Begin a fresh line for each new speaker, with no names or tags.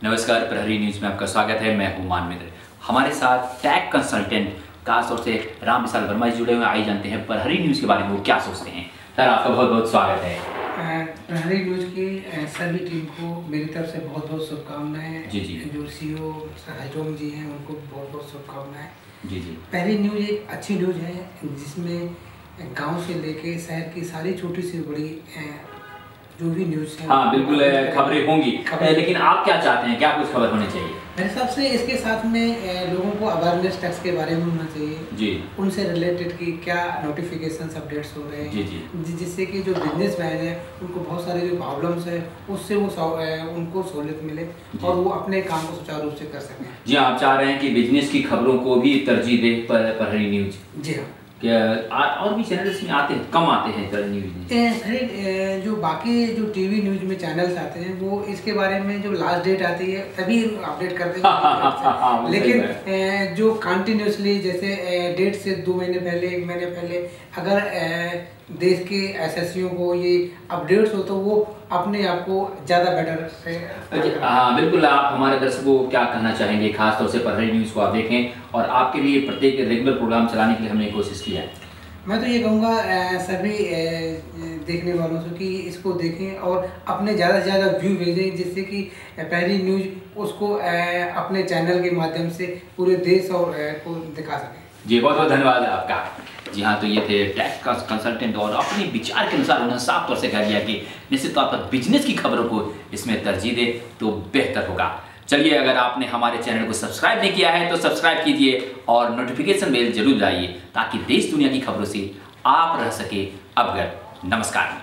नमस्कार, प्रहरी न्यूज में आपका स्वागत है। मैं हूं मान मित्र। हमारे साथ टैग कंसल्टेंट खासतौर से राम विशाल वर्मा जी जुड़े हुए। आइए जानते हैं प्रहरी न्यूज के बारे में वो क्या सोचते हैं। सर, आपका बहुत बहुत स्वागत है।
प्रहरी न्यूज की सभी टीम को मेरी तरफ से बहुत बहुत शुभकामनाएं।
जी जी।
जो सीईओ हजोम जी हैं उनको बहुत बहुत शुभकामनाएं।
जी जी।
प्रहरी न्यूज एक अच्छी न्यूज है जिसमें गांव से लेके शहर की सारी छोटी सी बड़ी जो भी न्यूज है,
हाँ बिल्कुल, खबरें होंगी। लेकिन आप क्या चाहते हैं, क्या कुछ खबर होनी चाहिए?
मेरे हिसाब से इसके साथ में लोगों को अवेयरनेस टैक्स के बारे में होना चाहिए
जी।
उनसे रिलेटेड कि क्या नोटिफिकेशन अपडेट्स हो रहे हैं
जी जी।
जिससे कि जो बिजनेस मैन है उनको बहुत सारे जो प्रॉब्लम्स है उससे वो उनको सहूलियत मिले और वो अपने काम को सुचारू रूप से कर सकें।
जी, आप चाह रहे हैं कि बिजनेस की खबरों को भी तरजीह दे प्रहरी न्यूज?
जी हाँ।
और भी चैनल इसमें आते हैं, कम आते हैं प्रहरी न्यूज?
जो बाकी जो टीवी न्यूज में चैनल्स आते हैं वो इसके बारे में जो लास्ट डेट आती है तभी अपडेट करते हैं। लेकिन जो कंटिन्यूसली जैसे डेट से 2 महीने पहले 1 महीने पहले अगर देश के एसएससीओ को ये अपडेट्स हो तो वो अपने आप को ज़्यादा बेटर से।
हाँ बिल्कुल। आप हमारे दर्शकों को क्या कहना चाहेंगे? खास तौर से प्रहरी न्यूज़ को आप देखें और आपके लिए प्रत्येक रेगुलर प्रोग्राम चलाने के लिए हमने कोशिश किया है।
मैं तो ये कहूँगा सभी देखने वालों से कि इसको देखें और अपने ज़्यादा से ज़्यादा व्यू भेजें जिससे कि प्रहरी न्यूज़ उसको अपने चैनल के माध्यम से पूरे देश और को दिखा सकें।
जी, बहुत बहुत धन्यवाद आपका। जी हाँ, तो ये थे टैक्स कंसल्टेंट और अपने विचार के अनुसार उन्होंने साफ तौर से कह दिया कि निश्चित तौर पर बिजनेस की खबरों को इसमें तरजीह दे तो बेहतर होगा। चलिए, अगर आपने हमारे चैनल को सब्सक्राइब नहीं किया है तो सब्सक्राइब कीजिए और नोटिफिकेशन बेल जरूर दबाइए ताकि देश दुनिया की खबरों से आप रह सके अवगत। नमस्कार।